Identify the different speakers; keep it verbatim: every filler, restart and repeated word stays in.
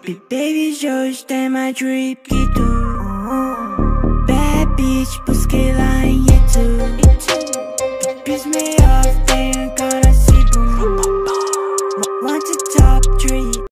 Speaker 1: Baby, hoje tem mais drip que tu. Bad bitch, busquei lá em YouTube. Piss me off, they